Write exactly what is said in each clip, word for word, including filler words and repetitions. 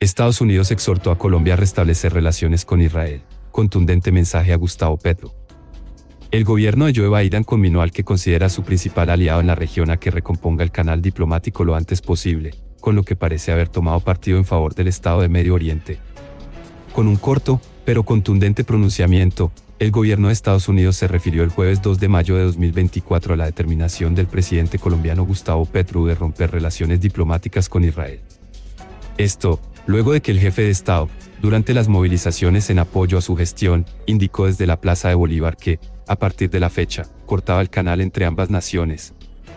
Estados Unidos exhortó a Colombia a restablecer relaciones con Israel. Contundente mensaje a Gustavo Petro. El gobierno de Joe Biden conminó al que considera su principal aliado en la región a que recomponga el canal diplomático lo antes posible, con lo que parece haber tomado partido en favor del Estado de Medio Oriente. Con un corto, pero contundente pronunciamiento, el gobierno de Estados Unidos se refirió el jueves dos de mayo de dos mil veinticuatro a la determinación del presidente colombiano Gustavo Petro de romper relaciones diplomáticas con Israel. Esto, luego de que el jefe de Estado, durante las movilizaciones en apoyo a su gestión, indicó desde la Plaza de Bolívar que, a partir de la fecha, cortaba el canal entre ambas naciones.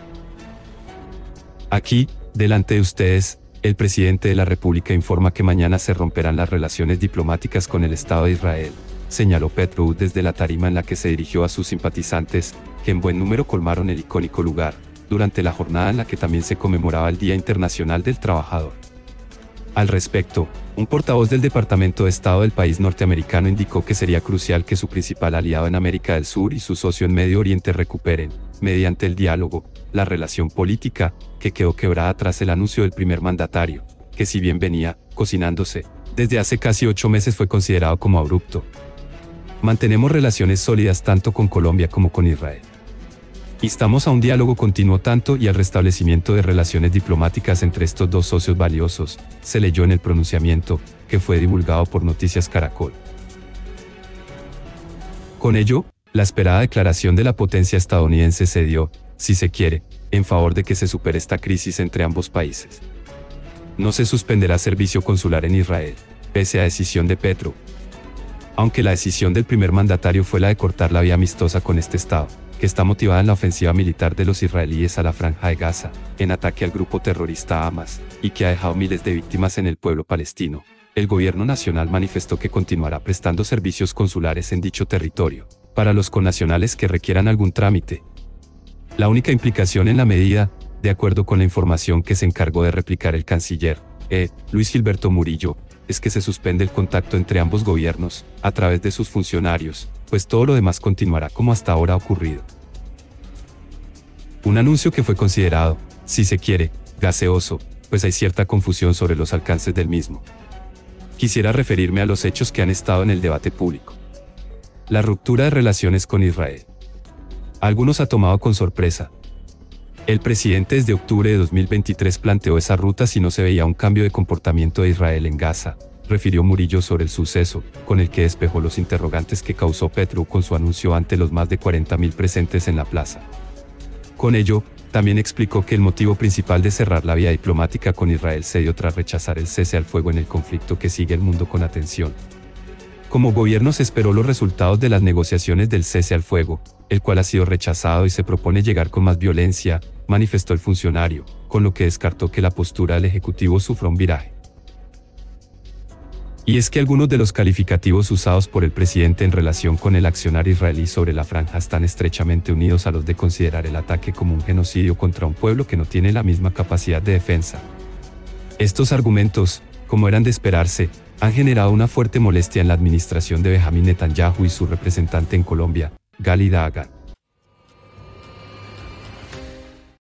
Aquí, delante de ustedes, el presidente de la República informa que mañana se romperán las relaciones diplomáticas con el Estado de Israel, señaló Petro desde la tarima en la que se dirigió a sus simpatizantes, que en buen número colmaron el icónico lugar, durante la jornada en la que también se conmemoraba el Día Internacional del Trabajador. Al respecto, un portavoz del Departamento de Estado del país norteamericano indicó que sería crucial que su principal aliado en América del Sur y su socio en Medio Oriente recuperen, mediante el diálogo, la relación política, que quedó quebrada tras el anuncio del primer mandatario, que si bien venía cocinándose, desde hace casi ocho meses fue considerado como abrupto. Mantenemos relaciones sólidas tanto con Colombia como con Israel. Instamos a un diálogo continuo tanto y al restablecimiento de relaciones diplomáticas entre estos dos socios valiosos, se leyó en el pronunciamiento, que fue divulgado por Noticias Caracol. Con ello, la esperada declaración de la potencia estadounidense se dio, si se quiere, en favor de que se supere esta crisis entre ambos países. No se suspenderá servicio consular en Israel, pese a decisión de Petro. Aunque la decisión del primer mandatario fue la de cortar la vía amistosa con este Estado, que está motivada en la ofensiva militar de los israelíes a la Franja de Gaza, en ataque al grupo terrorista Hamas, y que ha dejado miles de víctimas en el pueblo palestino, el gobierno nacional manifestó que continuará prestando servicios consulares en dicho territorio, para los connacionales que requieran algún trámite. La única implicación en la medida, de acuerdo con la información que se encargó de replicar el canciller, E. Luis Gilberto Murillo, es que se suspende el contacto entre ambos gobiernos, a través de sus funcionarios, pues todo lo demás continuará como hasta ahora ha ocurrido. Un anuncio que fue considerado, si se quiere, gaseoso, pues hay cierta confusión sobre los alcances del mismo. Quisiera referirme a los hechos que han estado en el debate público. La ruptura de relaciones con Israel. Algunos ha tomado con sorpresa. El presidente desde octubre de dos mil veintitrés planteó esa ruta si no se veía un cambio de comportamiento de Israel en Gaza, refirió Murillo sobre el suceso, con el que despejó los interrogantes que causó Petro con su anuncio ante los más de cuarenta mil presentes en la plaza. Con ello, también explicó que el motivo principal de cerrar la vía diplomática con Israel se dio tras rechazar el cese al fuego en el conflicto que sigue el mundo con atención. Como gobierno se esperó los resultados de las negociaciones del cese al fuego, el cual ha sido rechazado y se propone llegar con más violencia, manifestó el funcionario, con lo que descartó que la postura del Ejecutivo sufra un viraje. Y es que algunos de los calificativos usados por el presidente en relación con el accionar israelí sobre la franja están estrechamente unidos a los de considerar el ataque como un genocidio contra un pueblo que no tiene la misma capacidad de defensa. Estos argumentos, como eran de esperarse, han generado una fuerte molestia en la administración de Benjamín Netanyahu y su representante en Colombia, Gali Dagan.